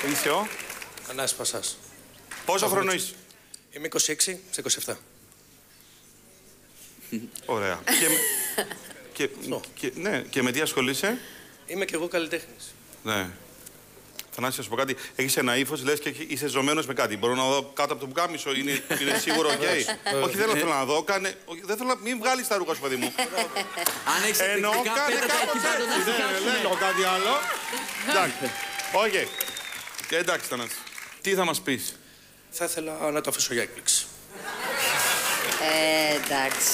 Είσαι ο? Ανάσης Πασάς. Πόσο χρόνο είσαι? Είμαι 26 σε 27. Ωραία. Ναι, και με τι ασχολείσαι? Είμαι κι εγώ καλλιτέχνης. Ναι. Θανάση, να σου πω κάτι. Έχεις ένα ύφος, λες και είσαι ζωμένος με κάτι. Μπορώ να δω κάτω από το πουκάμισο, είναι σίγουρο οκ. Όχι, δεν θέλω να δω. Δεν θέλω να. Μην βγάλεις τα ρούχα σου, παιδί μου. Αν έχεις εκπληκτικά πέτα τα εκεί πάντως να Δεν λέω κάτι άλλο. Εντάξει. Όχι. Εντάξει, Θανάση. Τι θα μας πεις? Θα ήθελα να το αφήσω για έκπληξη. Εντάξει.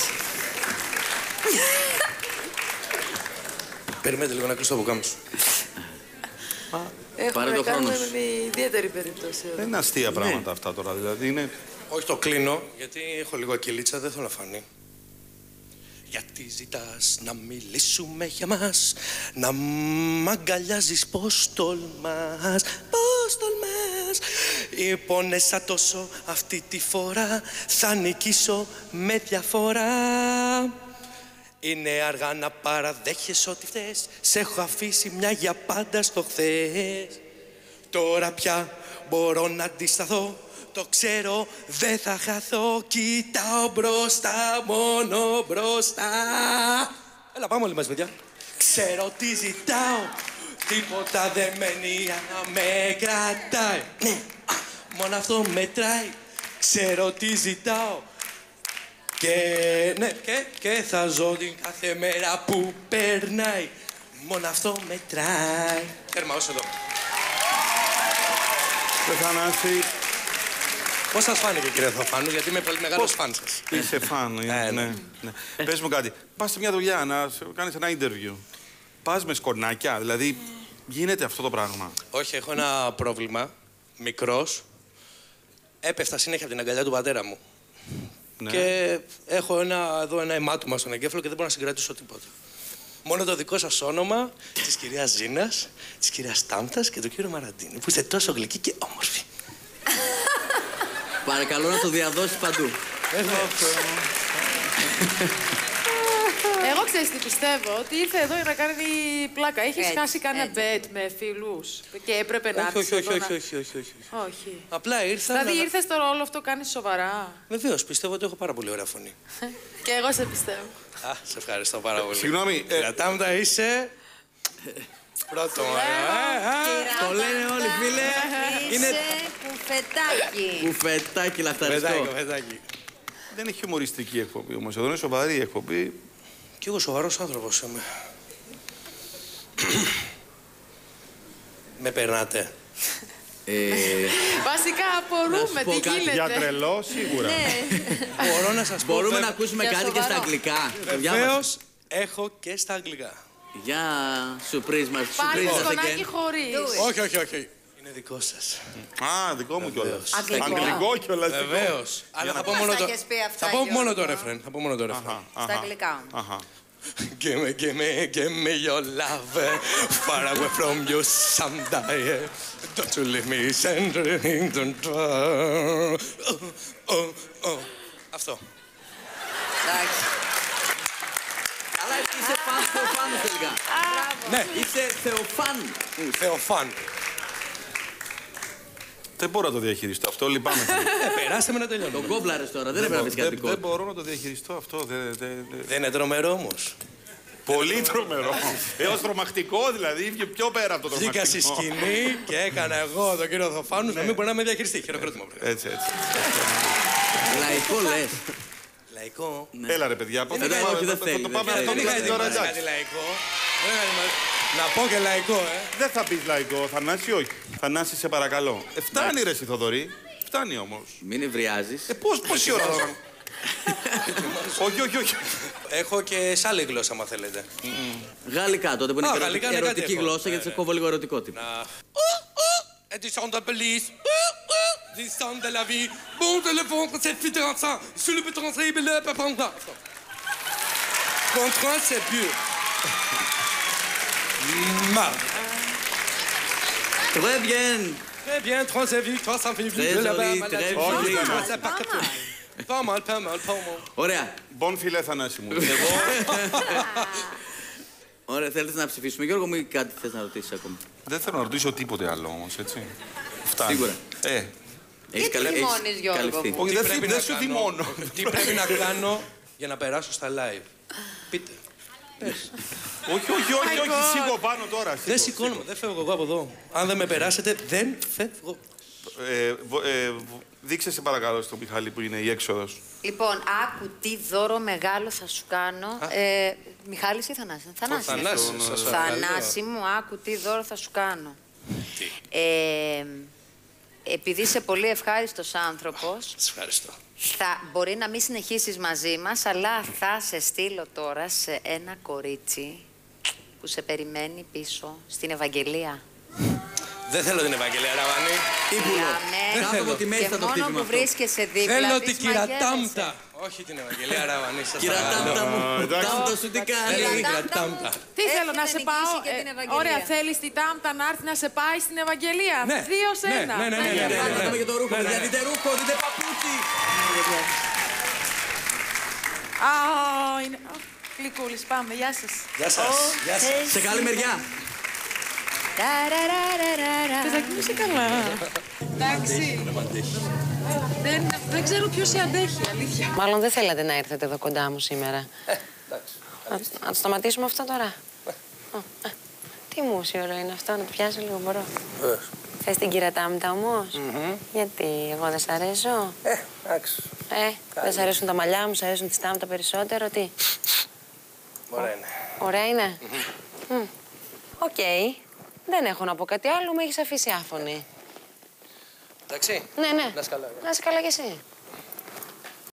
Περιμένετε λίγο να κλείσω το πουκάμισο. Πάρε το χρόνο σου. με ιδιαίτερη περίπτωση. Δεν είναι αστεία πράγματα αυτά τώρα, δηλαδή είναι... Όχι, το κλείνω, γιατί έχω λίγο ακυλίτσα, δεν θέλω να φανεί. Γιατί ζητάς να μιλήσουμε για μας, να μ' αγκαλιάζεις, πώς τολμάς, πώς τολμάς. Υπόνεσα τόσο αυτή τη φορά, θα νικήσω με διαφορά. Είναι αργά να παραδέχεσαι ότι φταίς, σε έχω αφήσει μια για πάντα στο χθες. Τώρα πια μπορώ να αντισταθώ, το ξέρω δεν θα χαθώ. Κοιτάω μπροστά, μόνο μπροστά. Έλα πάμε όλοι μαζί, παιδιά. Ξέρω τι ζητάω, τίποτα δεν μένει να με κρατάει. Μόνο αυτό μετράει, ξέρω τι ζητάω. Και θα ζω την κάθε μέρα που περνάει. Μόνο αυτό μετράει. Τέρμα, όσο εδώ. Θανάση. Πώς σας φάνηκε, κύριε Θοφάνου, γιατί είμαι πολύ μεγάλος φαν σας. Είσαι φαν, ναι. Πες μου κάτι. Πας σε μια δουλειά να κάνεις ένα interview. Πας με σκορνάκια, δηλαδή γίνεται αυτό το πράγμα? Όχι, έχω ένα πρόβλημα. Μικρός. Έπεφτα συνέχεια από την αγκαλιά του πατέρα μου. Ναι. Και έχω εδώ ένα αιμάτωμα στον εγκέφαλο και δεν μπορώ να συγκρατήσω τίποτα. Μόνο το δικό σας όνομα, της κυρίας Ζήνας, της κυρίας Τάμπτας και του κύριου Μαραντίνη, που είστε τόσο γλυκοί και όμορφοι. Παρακαλώ να το διαδώσεις παντού. Εγώ ξέρεις τι πιστεύω, ότι ήρθε εδώ για να κάνει πλάκα. Έχεις χάσει κανένα bet με φίλους και έπρεπε να έρθεις εδώ Όχι. Απλά ήρθα. Δηλαδή ήρθες στο ρόλο αυτό, κάνεις σοβαρά? Βεβαίως, πιστεύω ότι έχω πάρα πολύ ωραία φωνή. Και εγώ σε πιστεύω. Α, σε ευχαριστώ πάρα πολύ. Συγγνώμη. Τάμπτα, είσαι πρώτο. Το λένε όλοι, φίλε. Είσαι κουφετάκι. Κουφετάκι λαχταριστό. Κουφετάκι. Δεν είναι χιουμοριστική εκπομπή όμως. Εδώ είναι σοβαρή η εκπομπή. Κι εγώ σοβαρός άνθρωπος είμαι. Με περνάτε? Βασικά απορούμε τι γίνεται. Για τρελό, σίγουρα. Μπορώ να σας πω. Μπορούμε να ακούσουμε κάτι και στα αγγλικά? Βεβαίως, έχω και στα αγγλικά. Για surprise μας. Πάλι σκονάκι χωρίς. Όχι. Είναι δικό σας. Α, δικό μου κιόλας. Αγγλικό κιόλας. Βεβαίως. Αλλά θα πω μόνο το ρεφρέν. Θα πω μόνο το ρεφρέν. Στα αγγλικά. Give me your love, far away from you someday. Don't you leave me sending the Αυτό. Εντάξει. Αλλά είσαι φαν θεοφάνου τελικά. Ναι. Είσαι θεοφάν. Θεοφάν. Δεν μπορώ να το διαχειριστώ αυτό, λυπάμαι. Περάστε με να τελειώνω. Τον κόμπλαρες τώρα, δεν έπρεπε κάτι. Δεν μπορώ να το διαχειριστώ αυτό. Δεν είναι τρομερό όμως? Πολύ τρομερό. Έως τρομακτικό δηλαδή, βγήκε πιο πέρα από το τρομακτικό. Βγήκα στη σκηνή και έκανα εγώ τον κύριο Θοφάνου να μην μπορεί να με διαχειριστεί. Χειροκρότημα. Έτσι. Λαϊκό λες. Λαϊκό. Έλα ρε παιδιά, όχι, δεν θέλει. θα το πάμε αυτό Δεν είχα ετοιμάσει κάτι λαϊκό. Να πω και λαϊκό, Δεν θα πεις λαϊκό, Θανάση, όχι. Θανάση, σε παρακαλώ. Φτάνει ρε Θοδωρή. Φτάνει όμως. Μην ευριάζεις. Πόση ώρα θα... Όχι. Έχω και σε άλλη γλώσσα, άμα θέλετε. Γαλλικά τότε που είναι ερωτική γλώσσα, γιατί σε κόβω λίγο ερωτικό τύπο. Descend de police. Descend de la vie. Bon téléphone, c'est fit ensemble. Sur le béton, c'est le pépin. Contrôle, c'est pur. Très bien. Très bien, 3 victoires, ça fait Très joli, très joli. Pas mal. Ωραία. Bon φιλέ, Θανάση μου. Ωραία, θέλετε να ψηφίσουμε, Γιώργο μου, ή κάτι θες να ρωτήσεις ακόμα? Δεν θέλω να ρωτήσω τίποτε άλλο όμως, έτσι. Φτάνει. Σίγουρα. Γιατί θυμώνεις, Γιώργο μου? Όχι, δεν σου θυμώνω. Τι πρέπει να κάνω για να περάσω στα live. Πείτε. Πες. Όχι, σήκω πάνω τώρα. Δεν σηκώνομαι, δεν φεύγω εγώ από εδώ. Αν δεν με περάσετε, δεν φεύγω. Δείξε σε παρακαλώ στον Μιχάλη που είναι η έξοδος. Λοιπόν, άκου τι δώρο μεγάλο θα σου κάνω. Μιχάλης ή Θανάση? Θανάση μου, άκου τι δώρο θα σου κάνω. Επειδή είσαι πολύ ευχάριστος άνθρωπος, ευχαριστώ. Μπορεί να μην συνεχίσεις μαζί μας, αλλά θα σε στείλω τώρα σε ένα κορίτσι που σε περιμένει πίσω στην Ευαγγελία. Δεν θέλω την Ευαγγελία Ραβανή. Για μένα, και μόνο που βρίσκεσαι δίπλα θέλω της την κυρατάμπτα. Όχι την Ευαγγελία Ραβανή, σας Κυρατάμπτα μου, τάμπτα σου τι κάνει. Τι θέλω να σε πάω, ωραία, θέλεις την τάμπτα να έρθει να σε πάει στην Ευαγγελία. 2-1. Ναι. Για το ρούχο, παιδιά, δείτε ρούχο, δείτε παπούτσι. Είναι... Γλυκούλης, πάμε, γεια σας. Γεια σας. Σε καλή μεριά. Παιδάκι μου, είσαι καλά. Εντάξει. Δεν ξέρω ποιος σε αντέχει, αλήθεια. Μάλλον δεν θέλατε να έρθετε εδώ κοντά μου σήμερα. Να το σταματήσουμε αυτό τώρα. Τι μουσιολο είναι αυτό, να το πιάσω λίγο, μπορώ. Θες την κυρατάμπτα όμως? Γιατί, εγώ δεν σ' αρέσω? Εντάξει. Δεν σ' αρέσουν τα μαλλιά μου, σ' αρέσουν τη στάμπτα περισσότερο, τι? Ωραία είναι. Ωραία είναι. Οκ. Δεν έχω να πω κάτι άλλο, με έχεις αφήσει άφωνη. Εντάξει. Ναι. Να είσαι καλά. Να είσαι καλά κι εσύ.